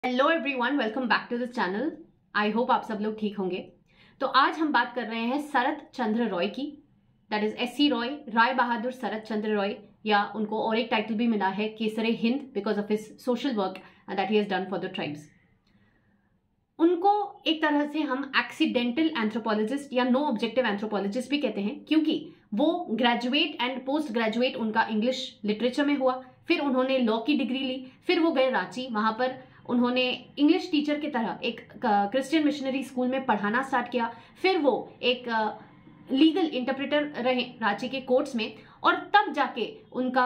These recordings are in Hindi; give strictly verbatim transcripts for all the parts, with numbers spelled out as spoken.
Hello everyone, welcome back to the channel. I hope आप सब लोग ठीक होंगे। तो आज हम बात कर रहे हैं शरत चंद्र रॉय की, that is S C Roy, Rai Bahadur Sarat Chandra Roy, या उनको और एक टाइटल भी मिला है Kaisar Hind because of his social work that he has done for the tribes. उनको एक तरह से हम एक्सीडेंटल एंथ्रोपोलॉजिस्ट या नो ऑब्जेक्टिव एंथ्रोपोलॉजिस्ट भी कहते हैं, क्योंकि वो ग्रेजुएट एंड पोस्ट ग्रेजुएट उनका इंग्लिश लिटरेचर में हुआ, फिर उन्होंने लॉ की डिग्री ली, फिर वो गए रांची, वहां पर उन्होंने इंग्लिश टीचर की तरह एक क्रिश्चियन मिशनरी स्कूल में पढ़ाना स्टार्ट किया, फिर वो एक लीगल इंटरप्रेटर रहे रांची के कोर्ट्स में, और तब जाके उनका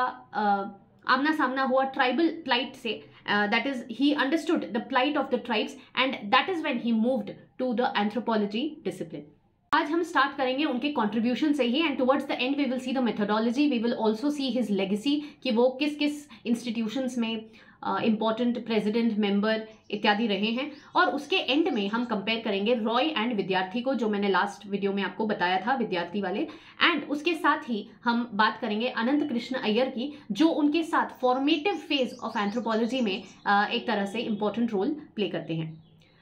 uh, आमना सामना हुआ ट्राइबल प्लाइट से, that is he understood the plight of the tribes and that is when he moved to the anthropology discipline. आज हम स्टार्ट करेंगे उनके कंट्रीब्यूशन से ही, and towards the end we will see the methodology, we will also see his legacy कि वो किस किस इंस्टीट्यूशंस में इंपॉर्टेंट प्रेसिडेंट मेंबर इत्यादि रहे हैं, और उसके एंड में हम कंपेयर करेंगे रॉय एंड विद्यार्थी को, जो मैंने लास्ट वीडियो में आपको बताया था, विद्यार्थी वाले, एंड उसके साथ ही हम बात करेंगे अनंत कृष्ण अय्यर की, जो उनके साथ फॉर्मेटिव फेज ऑफ एंथ्रोपोलॉजी में uh, एक तरह से इंपॉर्टेंट रोल प्ले करते हैं।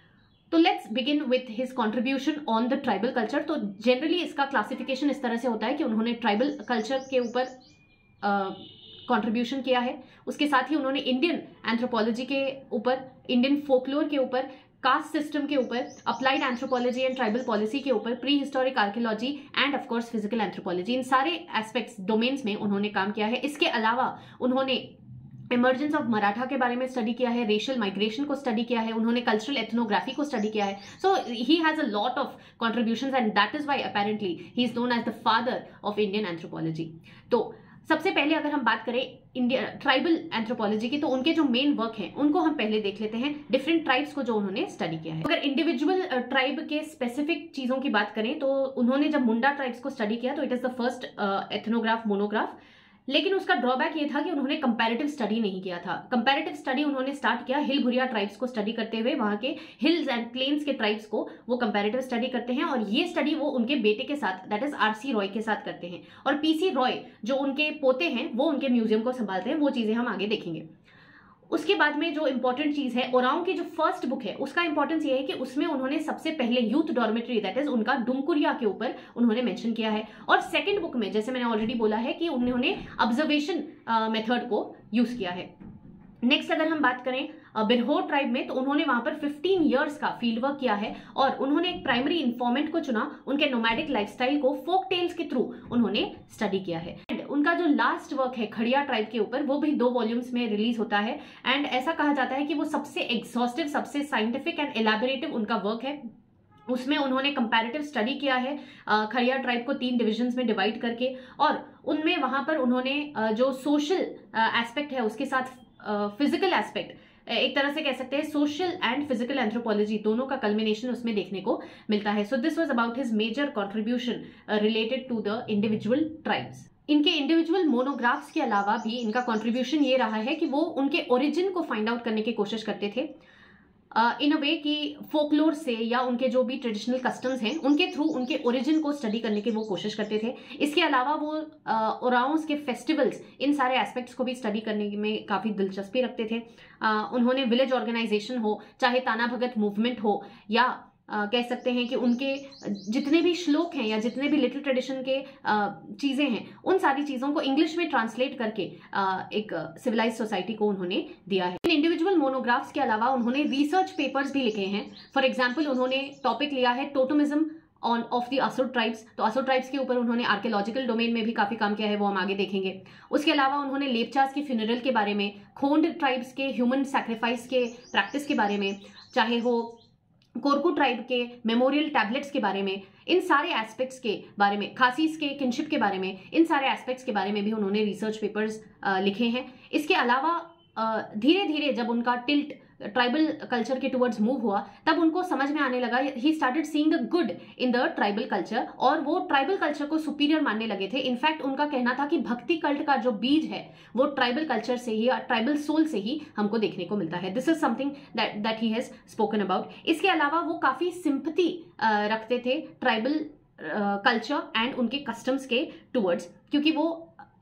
तो let's begin with his contribution on the tribal culture. तो जनरली इसका क्लासिफिकेशन इस तरह से होता है कि उन्होंने ट्राइबल कल्चर के ऊपर कंट्रीब्यूशन uh, किया है, उसके साथ ही उन्होंने इंडियन एंथ्रोपोलॉजी के ऊपर, इंडियन फोकलोर के ऊपर, कास्ट सिस्टम के ऊपर, applied anthropology and tribal policy के ऊपर, pre historic archaeology and of course physical anthropology, इन सारे एस्पेक्ट्स डोमेन्स में उन्होंने काम किया है। इसके अलावा उन्होंने इमर्जेंस ऑफ मराठा के बारे में स्टडी किया है, रेशियल माइग्रेशन को स्टडी किया है, उन्होंने कल्चरल एथनोग्राफी को स्टडी किया है। So he has a lot of contributions and that is why apparently he is known as the father of Indian anthropology. तो सबसे पहले अगर हम बात करें इंडिया ट्राइबल एंथ्रोपोलॉजी की, तो उनके जो मेन वर्क हैं उनको हम पहले देख लेते हैं, डिफरेंट ट्राइब्स को जो उन्होंने स्टडी किया है। अगर इंडिविजुअल ट्राइब के स्पेसिफिक चीजों की बात करें तो उन्होंने जब मुंडा ट्राइब्स को स्टडी किया तो it is the first ethnograph monograph, लेकिन उसका ड्रॉबैक ये था कि उन्होंने कंपैरेटिव स्टडी नहीं किया था। कंपैरेटिव स्टडी उन्होंने स्टार्ट किया हिल भुरिया ट्राइब्स को स्टडी करते हुए, वहां के हिल्स एंड प्लेन्स के ट्राइब्स को वो कंपैरेटिव स्टडी करते हैं, और ये स्टडी वो उनके बेटे के साथ, that is R C Roy के साथ करते हैं, और पी सी रॉय जो उनके पोते हैं वो उनके म्यूजियम को संभालते हैं। वो चीजें हम आगे देखेंगे। उसके बाद में जो इंपॉर्टेंट चीज है, ओरांव की जो फर्स्ट बुक है उसका इंपॉर्टेंस ये है कि उसमें उन्होंने सबसे पहले यूथ डॉर्मेटरी, दैट इज उनका डुमकुरिया के ऊपर उन्होंने मेंशन किया है, और सेकंड बुक में जैसे मैंने ऑलरेडी बोला है कि उन्होंने ऑब्जर्वेशन मेथड को यूज किया है। नेक्स्ट अगर हम बात करें बिरहोर ट्राइब में, तो उन्होंने वहां पर फिफ्टीन इयर्स का फील्ड वर्क किया है, और उन्होंने एक प्राइमरी इन्फॉर्मेंट को चुना, उनके नोमैडिक लाइफस्टाइल को फोक टेल्स के थ्रू उन्होंने स्टडी किया है। एंड उनका जो लास्ट वर्क है खड़िया ट्राइब के ऊपर, वो भी दो वॉल्यूम्स में रिलीज होता है, एंड ऐसा कहा जाता है कि वो सबसे एग्जॉस्टिव, सबसे साइंटिफिक एंड एलैबोरेटिव उनका वर्क है। उसमें उन्होंने कंपैरेटिव स्टडी किया है खड़िया ट्राइब को तीन डिविजन्स में डिवाइड करके, और उनमें वहां पर उन्होंने जो सोशल एस्पेक्ट है उसके साथ फिजिकल एस्पेक्ट, एक तरह से कह सकते हैं सोशल एंड फिजिकल एंथ्रोपोलॉजी, दोनों का कल्मिनेशन उसमें देखने को मिलता है। So this was about his major contribution related to the individual tribes. इनके इंडिविजुअल मोनोग्राफ्स के अलावा भी इनका कंट्रीब्यूशन ये रहा है कि वो उनके ओरिजिन को फाइंड आउट करने की कोशिश करते थे इन अ वे कि फोकलोर से, या उनके जो भी ट्रेडिशनल कस्टम्स हैं उनके थ्रू उनके ओरिजिन को स्टडी करने की वो कोशिश करते थे। इसके अलावा वो ओराओंस के फेस्टिवल्स, इन सारे एस्पेक्ट्स को भी स्टडी करने में काफ़ी दिलचस्पी रखते थे। uh, उन्होंने विलेज ऑर्गेनाइजेशन हो, चाहे ताना भगत मूवमेंट हो, या Uh, कह सकते हैं कि उनके जितने भी श्लोक हैं या जितने भी लिटिल ट्रेडिशन के uh, चीज़ें हैं, उन सारी चीज़ों को इंग्लिश में ट्रांसलेट करके uh, एक सिविलाइज सोसाइटी को उन्होंने दिया है। इन इंडिविजुअल मोनोग्राफ्स के अलावा उन्होंने रिसर्च पेपर्स भी लिखे हैं। फॉर एग्जाम्पल उन्होंने टॉपिक लिया है totemism on of the Asur tribes, तो असुर ट्राइब्स के ऊपर उन्होंने आर्कियोलॉजिकल डोमेन में भी काफ़ी काम किया है, वो हम आगे देखेंगे। उसके अलावा उन्होंने लेपचास के फ्यूनरल के बारे में, खोंड ट्राइब्स के ह्यूमन सैक्रिफाइस के प्रैक्टिस के बारे में, चाहे वो कोरकू ट्राइब के मेमोरियल टैबलेट्स के बारे में, इन सारे एस्पेक्ट्स के बारे में, खासीस के किनशिप के बारे में, इन सारे एस्पेक्ट्स के बारे में भी उन्होंने रिसर्च पेपर्स लिखे हैं। इसके अलावा धीरे धीरे जब उनका टिल्ट ट्राइबल कल्चर के टुवर्ड्स मूव हुआ, तब उनको समझ में आने लगा, he started seeing the good in the tribal culture, और वो ट्राइबल कल्चर को सुपीरियर मानने लगे थे। इनफैक्ट उनका कहना था कि भक्ति कल्ट का जो बीज है वो ट्राइबल कल्चर से ही, ट्राइबल सोल से ही हमको देखने को मिलता है। This is something that that he has spoken about. इसके अलावा वो काफी सिंपैथी रखते थे ट्राइबल कल्चर एंड उनके कस्टम्स के टुवर्ड्स, क्योंकि वो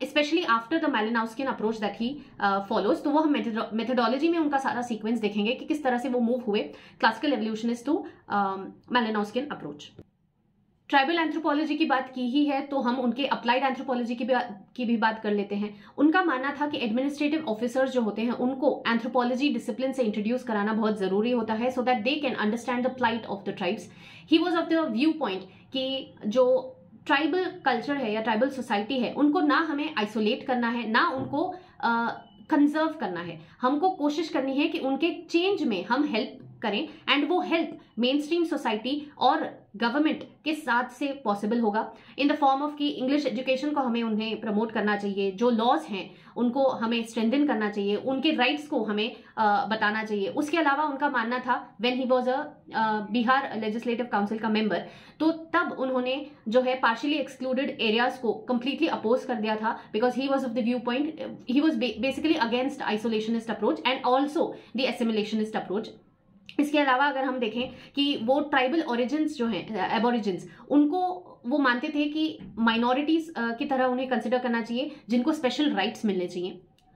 specially after the Malinowskian approach that he follows. तो वो हम मेथोडोलॉजी में उनका सारा सीक्वेंस देखेंगे कि किस तरह से वो मूव हुए classical evolutionist to Malinowskian approach. Tribal anthropology की बात की ही है तो हम उनके अप्लाइड एंथ्रोपोलॉजी की भी की भी बात कर लेते हैं। उनका मानना था कि एडमिनिस्ट्रेटिव ऑफिसर्स जो होते हैं उनको एंथ्रोपोलॉजी डिसिप्लिन से इंट्रोड्यूस कराना बहुत जरूरी होता है, so that they can understand the plight of the tribes. He was of the view point कि जो ट्राइबल कल्चर है या ट्राइबल सोसाइटी है उनको ना हमें आइसोलेट करना है, ना उनको कंजर्व uh, करना है, हमको कोशिश करनी है कि उनके चेंज में हम हेल्प करें, एंड वो हेल्प मेन स्ट्रीम सोसाइटी और गवर्नमेंट के साथ से पॉसिबल होगा इन द फॉर्म ऑफ कि इंग्लिश एजुकेशन को हमें उन्हें प्रमोट करना चाहिए, जो लॉज हैं उनको हमें स्ट्रेंथन करना चाहिए, उनके राइट्स को हमें आ, बताना चाहिए। उसके अलावा उनका मानना था when he was a Bihar legislative council का मेंबर, तो तब उन्होंने जो है पार्शियली एक्सक्लूडेड एरियाज को कंप्लीटली अपोज कर दिया था, because he was of the view point he was basically against isolationist approach and also the assimilationist approach. इसके अलावा अगर हम देखें कि वो ट्राइबल ओरिजिन्स जो हैं एबोरिजिन्स, उनको वो मानते थे कि माइनॉरिटीज की तरह उन्हें कंसिडर करना चाहिए, जिनको स्पेशल राइट्स मिलने चाहिए।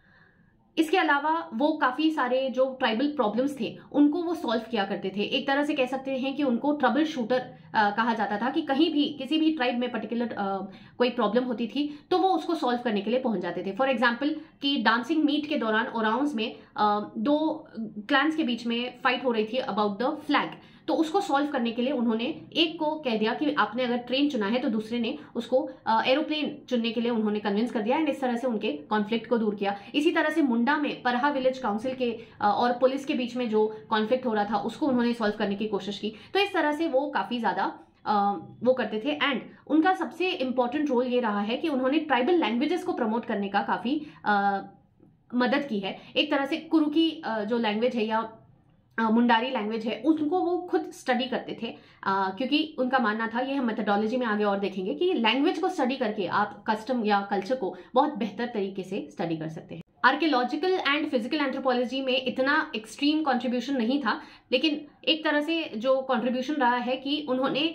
इसके अलावा वो काफी सारे जो ट्राइबल प्रॉब्लम्स थे उनको वो सॉल्व किया करते थे। एक तरह से कह सकते हैं कि उनको ट्रबल शूटर कहा जाता था, कि कहीं भी किसी भी ट्राइब में पर्टिकुलर कोई प्रॉब्लम होती थी तो वो उसको सॉल्व करने के लिए पहुंच जाते थे। फॉर एग्जांपल कि डांसिंग मीट के दौरान ओराउंस में आ, दो क्लैंस के बीच में फाइट हो रही थी अबाउट द फ्लैग, तो उसको सॉल्व करने के लिए उन्होंने एक को कह दिया कि आपने अगर ट्रेन चुना है तो दूसरे ने उसको एरोप्लेन चुनने के लिए उन्होंने कन्विंस कर दिया, एंड इस तरह से उनके कॉन्फ्लिक्ट को दूर किया। इसी तरह से मुंडा में परहा विलेज काउंसिल के और पुलिस के बीच में जो कॉन्फ्लिक्ट हो रहा था उसको उन्होंने सॉल्व करने की कोशिश की। तो इस तरह से वो काफी ज्यादा Uh, वो करते थे, एंड उनका सबसे इंपॉर्टेंट रोल ये रहा है कि उन्होंने ट्राइबल लैंग्वेजेस को प्रमोट करने का काफी uh, मदद की है। एक तरह से कुरुकी uh, जो लैंग्वेज है या uh, मुंडारी लैंग्वेज है उसको वो खुद स्टडी करते थे, uh, क्योंकि उनका मानना था, ये हम मेथोडोलॉजी में आगे और देखेंगे, कि लैंग्वेज को स्टडी करके आप कस्टम या कल्चर को बहुत बेहतर तरीके से स्टडी कर सकते हैं। आर्कियोलॉजिकल एंड फिजिकल एंथ्रोपोलॉजी में इतना एक्सट्रीम कंट्रीब्यूशन नहीं था, लेकिन एक तरह से जो कंट्रीब्यूशन रहा है कि उन्होंने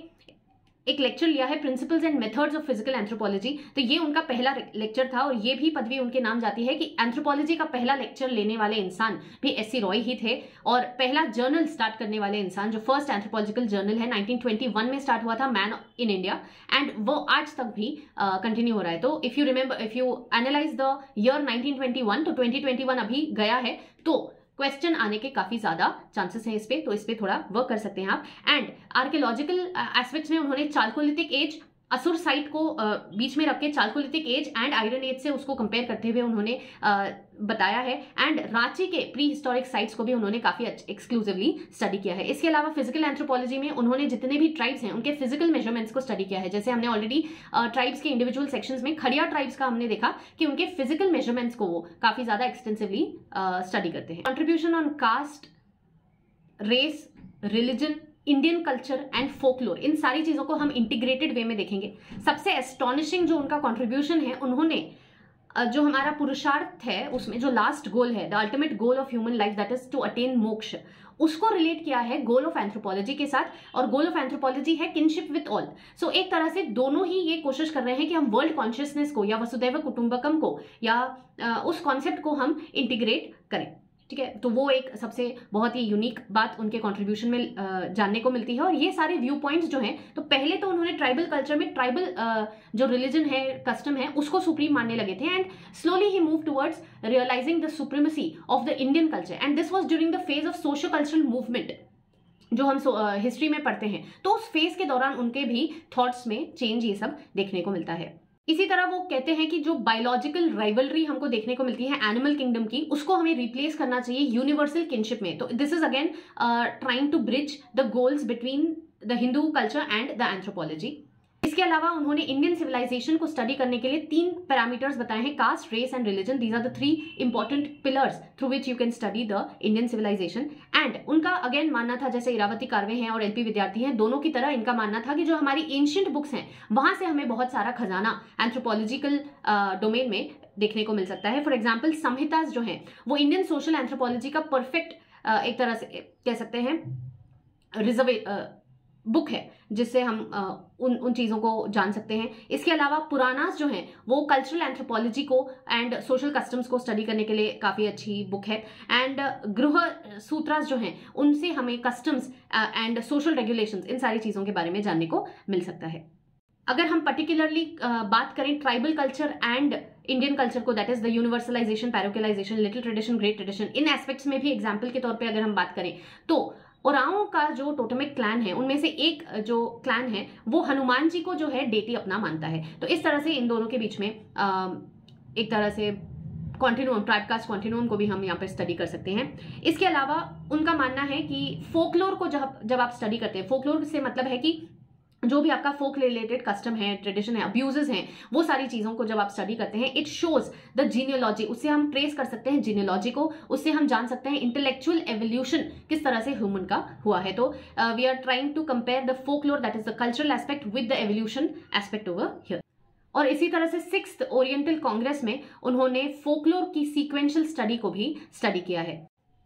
एक लेक्चर लिया है principles and methods of physical anthropology. तो ये उनका पहला लेक्चर था और ये भी पदवी उनके नाम जाती है कि एंथ्रोपोलॉजी का पहला लेक्चर लेने वाले इंसान भी एस सी रॉय ही थे, और पहला जर्नल स्टार्ट करने वाले इंसान, जो फर्स्ट एंथ्रोपोलॉजिकल जर्नल है नाइनटीन ट्वेंटी वन में स्टार्ट हुआ था, मैन इन इंडिया, एंड वो आज तक भी कंटिन्यू uh, हो रहा है। तो if you remember, if you analyse the year nineteen twenty one, तो ट्वेंटी ट्वेंटी वन अभी गया है, तो क्वेश्चन आने के काफी ज्यादा चांसेस हैं इस पे, तो इस पे थोड़ा वर्क कर सकते हैं आप। एंड आर्कियोलॉजिकल एस्पेक्ट्स में उन्होंने चालकोलिथिक एज, असुर साइट को uh, बीच में रख के chalcolithic age and iron age से उसको कंपेयर करते हुए उन्होंने uh, बताया है, एंड रांची के प्री हिस्टोरिक साइट्स को भी उन्होंने काफी एक्सक्लूसिवली स्टडी किया है। इसके अलावा फिजिकल एंथ्रोपोलॉजी में उन्होंने जितने भी ट्राइब्स हैं उनके फिजिकल मेजरमेंट्स को स्टडी किया है। जैसे हमने ऑलरेडी ट्राइब्स के इंडिविजुअल सेक्शंस में खड़िया ट्राइब्स का हमने देखा कि उनके फिजिकल मेजरमेंट्स को वो काफी ज्यादा एक्सटेंसिवली स्टडी करते हैं। Contribution on caste, race, religion, Indian culture and folklore, इन सारी चीजों को हम इंटीग्रेटेड वे में देखेंगे। सबसे एस्टॉनिशिंग जो उनका कंट्रीब्यूशन है, उन्होंने जो हमारा पुरुषार्थ है उसमें जो लास्ट गोल है, the ultimate goal of human life that is to attain moksha, उसको रिलेट किया है गोल ऑफ एंथ्रोपोलॉजी के साथ, और गोल ऑफ एंथ्रोपोलॉजी है किनशिप विद ऑल। सो एक तरह से दोनों ही ये कोशिश कर रहे हैं कि हम वर्ल्ड कॉन्शियसनेस को या वसुदैव कुटुंबकम को या उस कॉन्सेप्ट को हम इंटीग्रेट करें। ठीक है, तो वो एक सबसे बहुत ही यूनिक बात उनके कंट्रीब्यूशन में जानने को मिलती है। और ये सारे व्यू पॉइंट्स जो हैं, तो पहले तो उन्होंने ट्राइबल कल्चर में ट्राइबल जो रिलीजन है, कस्टम है, उसको सुप्रीम मानने लगे थे, and slowly he move towards realising the supremacy of the Indian culture, and this was during the phase of socio cultural movement जो हम हिस्ट्री uh, में पढ़ते हैं। तो उस फेज के दौरान उनके भी थॉट्स में चेंज ये सब देखने को मिलता है। इसी तरह वो कहते हैं कि जो बायोलॉजिकल राइवलरी हमको देखने को मिलती है एनिमल किंगडम की, उसको हमें रिप्लेस करना चाहिए यूनिवर्सल किनशिप में। तो this is again trying to bridge the goals between the Hindu culture and the anthropology. इसके अलावा उन्होंने इंडियन सिविलाइजेशन को स्टडी करने के लिए तीन पैरामीटर्स बताए हैं, caste, race and religion. These are the three important pillars through which you can study the Indian civilisation. And उनका अगेन मानना था, जैसे इरावती कार्वे हैं और एलपी विद्यार्थी हैं, दोनों की तरह इनका मानना था कि जो हमारी एंशिएंट बुक्स हैं वहां से हमें बहुत सारा खजाना एंथ्रोपोलॉजिकल डोमेन में देखने को मिल सकता है। फॉर एग्जाम्पल संहिताज जो है वो इंडियन सोशल एंथ्रोपोलॉजी का परफेक्ट एक तरह से कह सकते हैं रिजर्वे बुक है जिससे हम आ, उन उन चीज़ों को जान सकते हैं। इसके अलावा पुरानास जो हैं वो कल्चरल एंथ्रोपोलॉजी को एंड सोशल कस्टम्स को स्टडी करने के लिए काफ़ी अच्छी बुक है। एंड गृह सूत्रास जो हैं उनसे हमें कस्टम्स एंड सोशल रेगुलेशंस इन सारी चीज़ों के बारे में जानने को मिल सकता है। अगर हम पर्टिकुलरली बात करें tribal culture and Indian culture को, that is the universalisation, parochialisation, little tradition, great tradition, इन एस्पेक्ट्स में भी एग्जाम्पल के तौर पे अगर हम बात करें तो ओराओं का जो टोटेमिक क्लैन है उनमें से एक जो क्लैन है वो हनुमान जी को जो है डेटी अपना मानता है। तो इस तरह से इन दोनों के बीच में एक तरह से कॉन्टिन्यूम, ट्राइब कास्ट कॉन्टिन्यूम को भी हम यहाँ पर स्टडी कर सकते हैं। इसके अलावा उनका मानना है कि फोकलोर को जब जब आप स्टडी करते हैं, फोकलोर से मतलब है कि जो भी आपका फोक रिलेटेड कस्टम है, ट्रेडिशन है, अब्यूजेस हैं, वो सारी चीज़ों को जब आप स्टडी करते हैं, इट शोज द जीनियोलॉजी, उससे हम ट्रेस कर सकते हैं जीनियोलॉजी को, उससे हम जान सकते हैं इंटेलेक्चुअल एवोल्यूशन किस तरह से ह्यूमन का हुआ है। तो we are trying to compare the folklore, that is the cultural aspect, with the evolution aspect over here. और इसी तरह से सिक्स्थ ओरिएंटल कांग्रेस में उन्होंने फोकलोर की सीक्वेंशियल स्टडी को भी स्टडी किया है।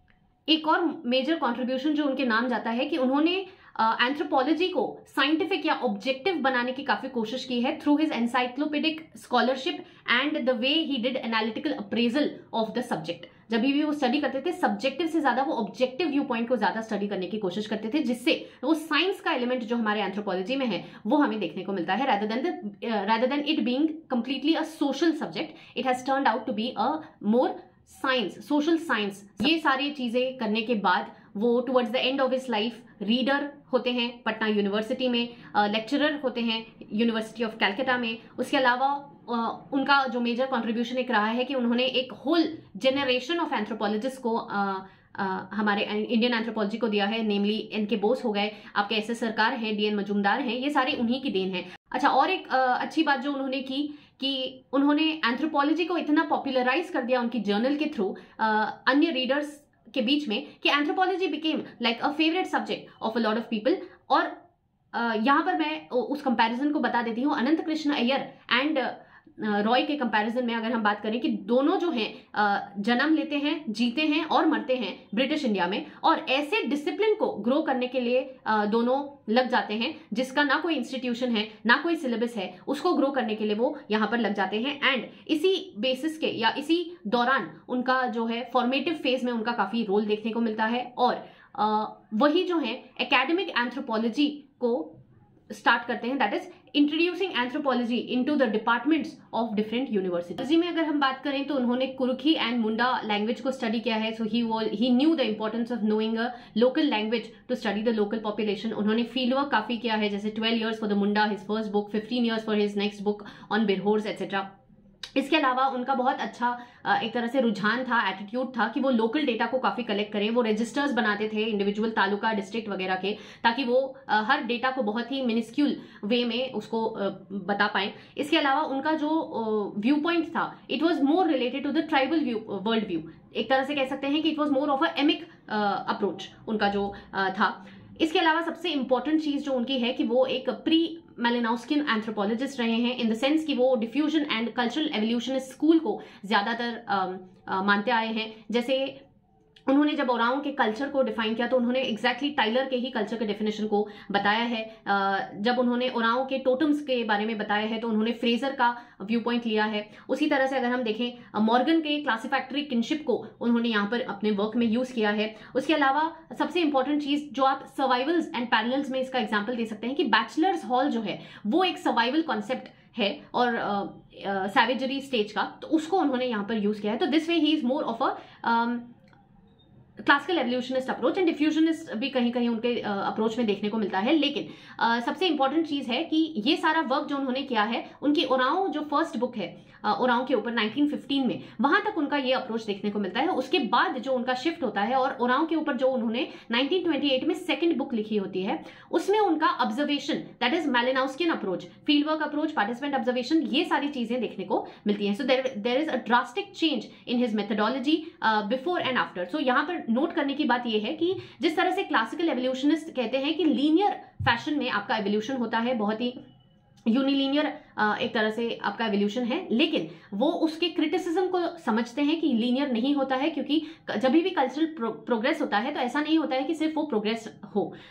एक और मेजर कॉन्ट्रीब्यूशन जो उनके नाम जाता है कि उन्होंने एंथ्रोपोलॉजी uh, को साइंटिफिक या ऑब्जेक्टिव बनाने की काफी कोशिश की है through his encyclopaedic scholarship and the way he did analytical appraisal of the subject. जब भी वो स्टडी करते थे सब्जेक्टिव से ज्यादा वो ऑब्जेक्टिव व्यू पॉइंट को ज्यादा स्टडी करने की कोशिश करते थे, जिससे वो साइंस का एलिमेंट जो हमारे एंथ्रोपोलॉजी में है वो हमें देखने को मिलता है, rather than the rather than it being completely a social subject, it has turned out to be a more science, social science. ये सारी चीजें करने के बाद वो towards the end of his life reader होते हैं पटना यूनिवर्सिटी में, लेक्चरर होते हैं यूनिवर्सिटी ऑफ कैलकाटा में। उसके अलावा uh, उनका जो मेजर कंट्रीब्यूशन एक रहा है कि उन्होंने एक होल जनरेशन ऑफ एंथ्रोपोलॉजिस्ट को uh, Uh, हमारे इंडियन एंथ्रोपोलॉजी को दिया है, नेमली एन के बोस हो गए, आपके एस एस सरकार है, डी एन मजूमदार हैं, ये सारे उन्हीं की देन है। अच्छा, और एक uh, अच्छी बात जो उन्होंने की कि उन्होंने एंथ्रोपोलॉजी को इतना पॉपुलराइज कर दिया उनकी जर्नल के थ्रू uh, अन्य रीडर्स के बीच में कि anthropology became like a favourite subject of a lot of people. और uh, यहाँ पर मैं उस कंपैरिजन को बता देती हूँ अनंत कृष्ण अय्यर एंड रॉय के कंपैरिजन में। अगर हम बात करें कि दोनों जो हैं जन्म लेते हैं, जीते हैं और मरते हैं ब्रिटिश इंडिया में, और ऐसे डिसिप्लिन को ग्रो करने के लिए दोनों लग जाते हैं जिसका ना कोई इंस्टीट्यूशन है ना कोई सिलेबस है, उसको ग्रो करने के लिए वो यहाँ पर लग जाते हैं। एंड इसी बेसिस के या इसी दौरान उनका जो है फॉर्मेटिव फेज में उनका काफी रोल देखने को मिलता है। और आ, वही जो है एकेडमिक एंथ्रोपोलॉजी को स्टार्ट करते हैं, that is introducing anthropology into the departments of different universities में। अगर हम बात करें तो उन्होंने कुरुखी एंड मुंडा लैंग्वेज को स्टडी किया है। So he he knew the importance of knowing a local language to study the local population. उन्होंने फील्ड वर्क काफी किया है, जैसे twelve years for the Munda his first book, fifteen years for his next book on Birhors etcetera. इसके अलावा उनका बहुत अच्छा एक तरह से रुझान था, एटीट्यूड था कि वो लोकल डेटा को काफी कलेक्ट करें। वो रजिस्टर्स बनाते थे इंडिविजुअल तालुका, डिस्ट्रिक्ट वगैरह के, ताकि वो हर डेटा को बहुत ही मिनिस्क्यूल वे में उसको बता पाए। इसके अलावा उनका जो व्यू पॉइंट था it was more related to the tribal view world view. एक तरह से कह सकते हैं कि it was more of a emic approach उनका जो था। इसके अलावा सबसे इंपॉर्टेंट चीज जो उनकी है कि वो एक प्री मेलेनाउस्किन एंथ्रोपोलॉजिस्ट रहे हैं, इन द सेंस कि वो diffusion and cultural evolutionist school को ज्यादातर मानते आए हैं। जैसे उन्होंने जब ओराओं के कल्चर को डिफाइन किया तो उन्होंने एग्जैक्टली टाइलर के ही कल्चर के डेफिनेशन को बताया है। जब उन्होंने ओराओं के टोटम्स के बारे में बताया है तो उन्होंने फ्रेजर का व्यू पॉइंट लिया है। उसी तरह से अगर हम देखें मॉर्गन के क्लासिफैक्टरी किनशिप को उन्होंने यहाँ पर अपने वर्क में यूज किया है। उसके अलावा सबसे इंपॉर्टेंट चीज जो आप सर्वाइवल्स एंड पैरेलल्स में इसका एग्जाम्पल दे सकते हैं कि बैचलर्स हॉल जो है वो एक सर्वाइवल कॉन्सेप्ट है और सैवेजरी uh, स्टेज uh, का, तो उसको उन्होंने यहाँ पर यूज किया है। तो this way he is more of a classical evolutionist approach and diffusionist भी कहीं कहीं उनके अप्रोच uh, में देखने को मिलता है। लेकिन uh, सबसे इंपॉर्टेंट चीज है कि ये सारा वर्क जो उन्होंने किया है, उनकी ओराओं जो फर्स्ट बुक है uh, ओराओं के ऊपर नाइनटीन फिफ्टीन में, वहां तक उनका ये अप्रोच देखने को मिलता है। उसके बाद जो उनका शिफ्ट होता है और ओराओं के ऊपर जो उन्होंने नाइनटीन ट्वेंटी एट में सेकेंड बुक लिखी होती है, उसमें उनका observation, that is Malinowskian approach, field work approach, participant observation, ये सारी चीजें देखने को मिलती हैं। So there there is a drastic change in his methodology before and after. So यहाँ पर नोट करने की बात यह है कि जिस तरह से क्लासिकल एवोल्यूशनिस्ट कहते हैं कि लीनियर फैशन में आपका एवोल्यूशन होता है, बहुत ही यूनिलीनियर एक तरह से आपका एवोल्यूशन है, लेकिन वो उसके क्रिटिसिज्म को समझते हैं कि लीनियर नहीं होता है, क्योंकि जब भी कल्चरल प्रो, प्रोग्रेस होता है तो ऐसा नहीं होता है कि सिर्फ वो प्रोग्रेस हो।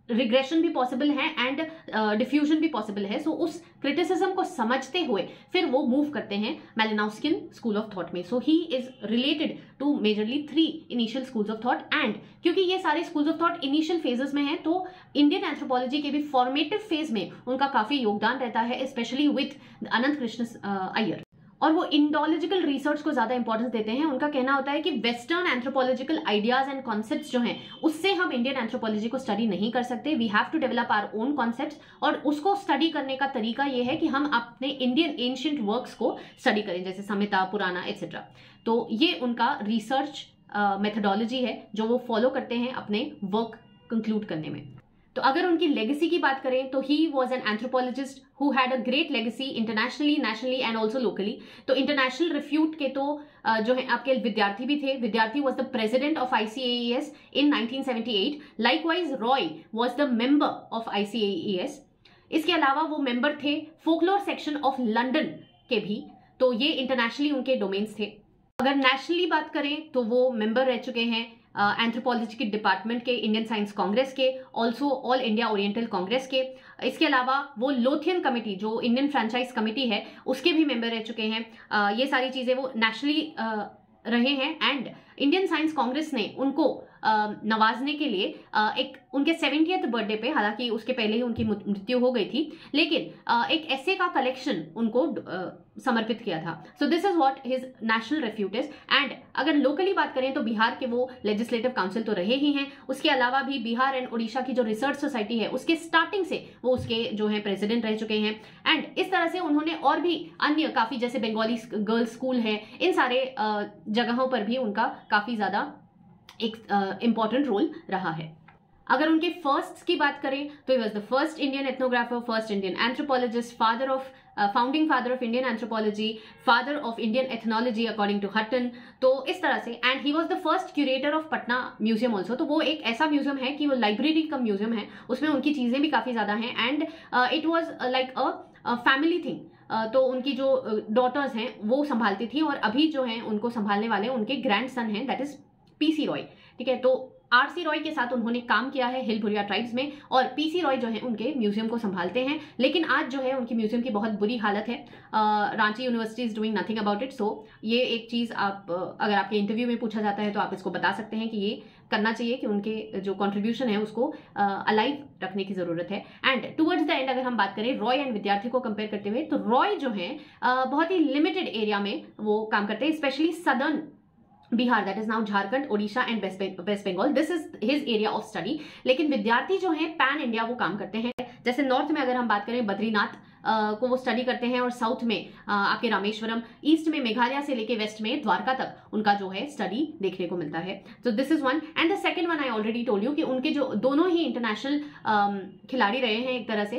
रिग्रेशन भी पॉसिबल है एंड डिफ्यूजन भी पॉसिबल है. सो so, उस क्रिटिसिज्म को समझते हुए फिर वो मूव करते हैं मैलिनोव्स्किन स्कूल ऑफ थॉट में. So he is related to majorly three initial schools of thought. And क्योंकि ये सारे schools of thought initial phases में हैं, तो इंडियन एंथ्रोपोलॉजी के भी फॉर्मेटिव फेज में उनका काफी योगदान रहता है, स्पेशली विथ अनंत कृष्ण अय्यर. और वो इंडोलॉजिकल रिसर्च को ज्यादा इंपॉर्टेंस देते हैं. उनका कहना होता है कि western anthropological ideas and concepts जो हैं उससे हम इंडियन एंथ्रोपोलॉजी को स्टडी नहीं कर सकते. We have to develop our own concepts, और उसको स्टडी करने का तरीका ये है कि हम अपने इंडियन एंशिएंट वर्क्स को स्टडी करें, जैसे संहिता, पुराना एक्सेट्रा. तो ये उनका रिसर्च मेथडोलॉजी है जो वो फॉलो करते हैं अपने वर्क कंक्लूड करने में. तो अगर उनकी लेगेसी की बात करें तो he was an anthropologist who had a great legacy internationally, nationally and also locally. तो इंटरनेशनल रिफ्यूट के तो जो है आपके विद्यार्थी भी थे. Vidyarthi was the president of ICAES in nineteen seventy eight. Likewise Roy was the member of ICAES. इसके अलावा वो मेंबर थे फोकलोर सेक्शन ऑफ लंदन के भी. तो ये इंटरनेशनली उनके डोमेन्स थे. अगर नेशनली बात करें तो वो मेंबर रह चुके हैं एंथ्रोपोलॉजी के डिपार्टमेंट के, इंडियन साइंस कांग्रेस के, also all India oriental congress के. इसके अलावा वो लोथियन कमेटी जो इंडियन फ्रेंचाइज कमेटी है उसके भी मेंबर रह चुके हैं. uh, ये सारी चीजें वो नेशनली uh, रहे हैं. एंड इंडियन साइंस कांग्रेस ने उनको uh, नवाजने के लिए uh, एक उनके सेवेंटियथ बर्थडे पे, हालांकि उसके पहले ही उनकी मृत्यु हो गई थी, लेकिन uh, एक ऐसे का कलेक्शन उनको uh, समर्पित किया था. So this is what his national repute is. And अगर लोकली बात करें तो बिहार के वो लेजिस्लेटिव काउंसिल तो रहे ही हैं. उसके अलावा भी बिहार एंड उड़ीसा की जो रिसर्च सोसाइटी है उसके स्टार्टिंग से वो उसके जो है प्रेसिडेंट रह चुके हैं. एंड इस तरह से उन्होंने और भी अन्य काफी, जैसे बंगाली गर्ल्स स्कूल है, इन सारे जगहों पर भी उनका काफी ज्यादा एक इंपॉर्टेंट रोल रहा है. अगर उनके फर्स्ट की बात करें तो he was the first Indian ethnographer, first Indian anthropologist, father of founding father of Indian anthropology, father of Indian ethnology according to Hutton. तो इस तरह से. And he was the first curator of Patna museum also. तो वो एक ऐसा म्यूजियम है कि वो लाइब्रेरी का म्यूजियम है, उसमें उनकी चीजें भी काफी ज्यादा हैं. And it was like a family thing. तो उनकी जो डॉटर्स हैं वो संभालती थी, और अभी जो है उनको संभालने वाले उनके ग्रैंड सन हैं, दैट इज पीसी रॉय. ठीक है, तो आरसी रॉय के साथ उन्होंने काम किया है हिल भुरिया ट्राइब्स में, और पीसी रॉय जो है उनके म्यूजियम को संभालते हैं. लेकिन आज जो है उनकी म्यूजियम की बहुत बुरी हालत है. Ranchi university is doing nothing about it. So ये एक चीज आप अगर आपके इंटरव्यू में पूछा जाता है तो आप इसको बता सकते हैं कि ये करना चाहिए, कि उनके जो कंट्रीब्यूशन है उसको अलाइव रखने की जरूरत है. एंड टुवर्ड्स द एंड अगर हम बात करें रॉय एंड विद्यार्थी को कंपेयर करते हुए, तो रॉय जो है बहुत ही लिमिटेड एरिया में वो काम करते हैं, specially southern Bihar, that is now Jharkhand, Odisha and West Bengal. This is his area of study. लेकिन विद्यार्थी जो है पैन इंडिया वो काम करते हैं. जैसे नॉर्थ में अगर हम बात करें बद्रीनाथ को वो स्टडी करते हैं, और साउथ में आपके रामेश्वरम, ईस्ट में मेघालय से लेके वेस्ट में द्वारका तक उनका जो है स्टडी देखने को मिलता है. तो this is one. And the second one I already told you कि उनके जो दोनों ही इंटरनेशनल खिलाड़ी रहे हैं एक तरह से.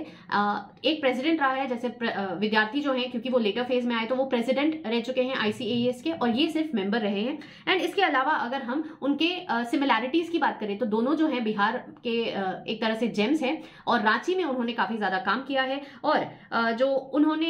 एक प्रेसिडेंट रहा है, जैसे विद्यार्थी जो है क्योंकि वो लेटर फेज में आए तो वो प्रेसिडेंट रह चुके हैं आईसीएईएस के, और ये सिर्फ मेंबर रहे हैं. एंड इसके अलावा अगर हम उनके सिमिलैरिटीज की बात करें तो दोनों जो है बिहार के एक तरह से जेम्स हैं, और रांची में उन्होंने काफी ज्यादा काम किया है. और जो उन्होंने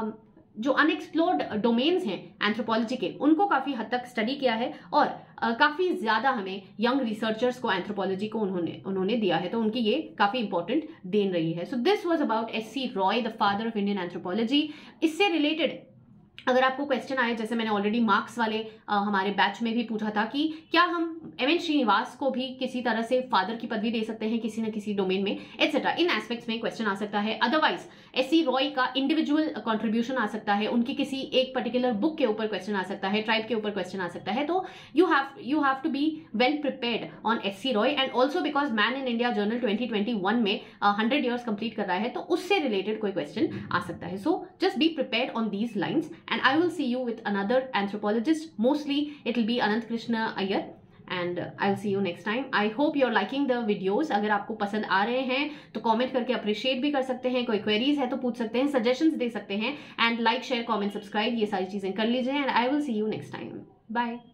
जो अनएक्सप्लोर्ड डोमेन्स हैं एंथ्रोपोलॉजी के उनको काफी हद तक स्टडी किया है, और काफी ज्यादा हमें यंग रिसर्चर्स को एंथ्रोपोलॉजी को उन्होंने उन्होंने दिया है. तो उनकी ये काफी इंपॉर्टेंट देन रही है. So this was about S C Roy, the father of Indian anthropology. इससे रिलेटेड अगर आपको क्वेश्चन आए, जैसे मैंने ऑलरेडी मार्क्स वाले आ, हमारे बैच में भी पूछा था कि क्या हम एम एन श्रीनिवास को भी किसी तरह से फादर की पदवी दे सकते हैं किसी न किसी डोमेन में, एटसेट्रा. इन एस्पेक्ट्स में क्वेश्चन आ सकता है. अदरवाइज एस सी रॉय का इंडिविजुअल कंट्रीब्यूशन आ सकता है, उनकी किसी एक पर्टिकुलर बुक के ऊपर क्वेश्चन आ सकता है, ट्राइब के ऊपर क्वेश्चन आ सकता है. तो you have you have to be well prepared on S C Roy. And also because Man in India journal twenty twenty one में हंड्रेड ईयर्स कंप्लीट कर रहा है, तो उससे रिलेटेड कोई क्वेश्चन आ सकता है. So just be prepared on these lines, and I will see you with another anthropologist. Mostly it will be Anant Krishna Iyer, and I'll see you next time. I hope you're liking the videos. अगर आपको पसंद आ रहे हैं तो कमेंट करके अप्रिशिएट भी कर सकते हैं, कोई क्वेरीज है तो पूछ सकते हैं, सजेशंस दे सकते हैं. And like share comment subscribe ये सारी चीजें कर लीजिए. And I will see you next time. Bye.